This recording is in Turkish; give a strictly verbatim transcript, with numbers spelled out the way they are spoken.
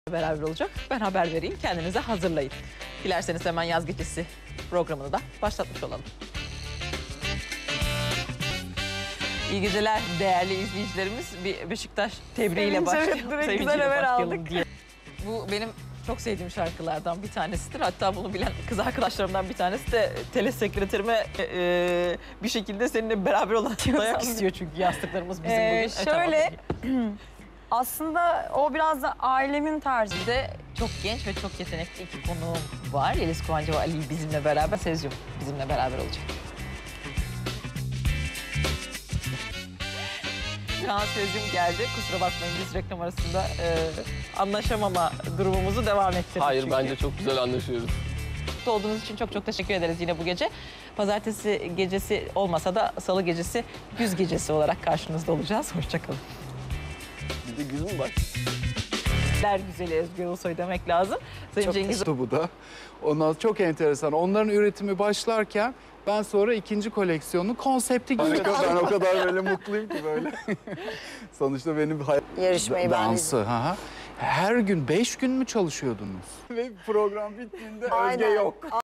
beraber olacak. Ben haber vereyim, kendinize hazırlayın. Dilerseniz hemen yaz gecesi programını da başlatmış olalım. İyi geceler değerli izleyicilerimiz. Bir Beşiktaş tebriğiyle başlayalım. Evet, direkt Sevinciyle güzel haber başlayalım aldık. diye. Bu benim çok sevdiğim şarkılardan bir tanesidir. Hatta bunu bilen kız arkadaşlarımdan bir tanesi de telesekreterime e, bir şekilde seninle beraber olan dayak istiyor çünkü yastıklarımız bizim Ee, bugün. şöyle, aslında o biraz da ailemin tarzı. Bir de çok genç ve çok yetenekli iki konuğum var. Yeliz Kıvancı ve Ali bizimle beraber, Sezyum bizimle beraber olacak. Kaan Sezyum geldi. Kusura bakmayın biz reklam arasında e, anlaşamama durumumuzu devam ettirdik. Hayır, çünkü. bence çok güzel anlaşıyoruz. Olduğunuz için çok çok teşekkür ederiz yine bu gece. Pazartesi gecesi olmasa da salı gecesi güz gecesi olarak karşınızda olacağız. Hoşçakalın. Bir de güz mü var? Der güzeli Özgür Ulusoy demek lazım. Sayın Çok Cengiz teşekkür bu da. Ondan çok enteresan. Onların üretimi başlarken ben sonra ikinci koleksiyonun konsepti gibi. Ben o kadar böyle mutluyum ki böyle. Sonuçta benim hayat Yarışmayı ben dansı. Hı hı. Her gün beş gün mü çalışıyordunuz? Ve program bittiğinde Özge Aynen. yok.